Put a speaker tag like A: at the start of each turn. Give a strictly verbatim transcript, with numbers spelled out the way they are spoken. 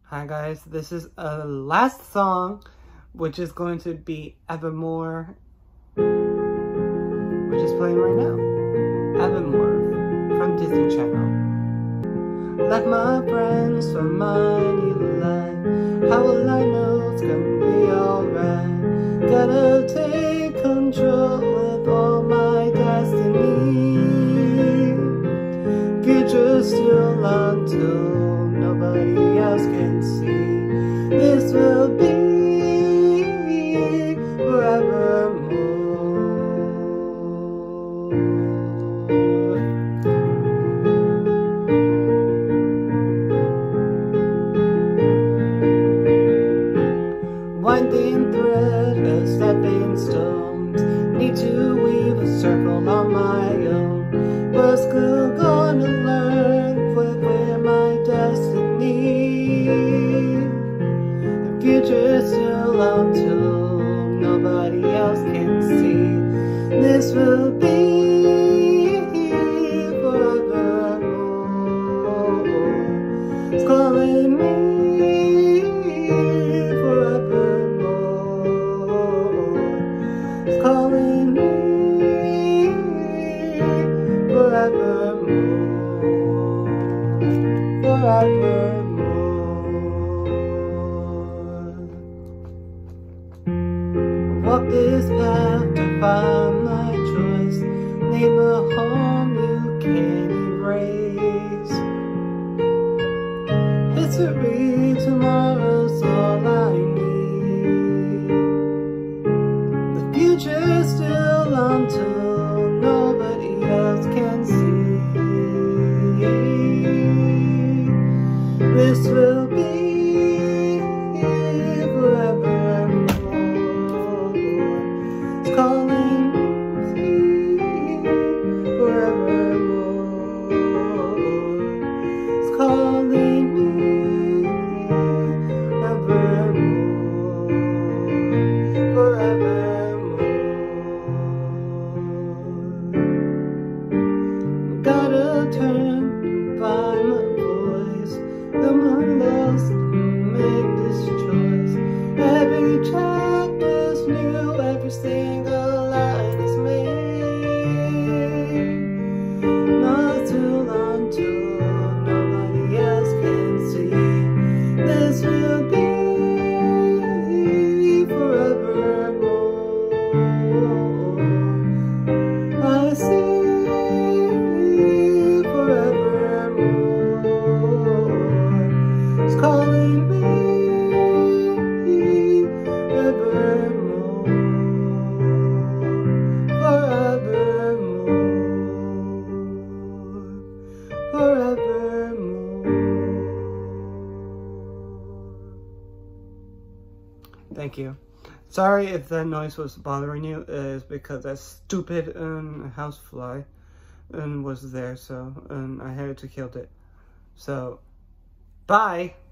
A: Hi guys, this is a last song, which is going to be Evermoor, which is playing right now. Evermoor from Disney Channel. Like my friends from my new life, how will I know it's gonna be alright? Gotta take control of all my destiny. Future still until nobody else can see. This will be forevermore. Winding thread of stepping stones, need to weave a circle on my own. Was good gonna learn with where my destiny. The future still until nobody else can see. This will be forevermore. It's calling me forevermore. It's calling me forevermore. Forevermore. Walk this path to find my choice. Name a home you can't erase. History, tomorrow's all I need. The future's still until nobody else can see. This will be forevermore. It's calling me forevermore. It's calling me forevermore. Forevermore. Gotta turn and find my voice. Someone else can make this choice. Every chapter's new, every single line is made. Not too long till nobody else can see. This will be forevermore. I see forevermore. It's calling me evermore, forevermore, forevermore. Thank you. Sorry if that noise was bothering you. It's because that stupid um, housefly um, was there, so um, I had to kill it. So, bye!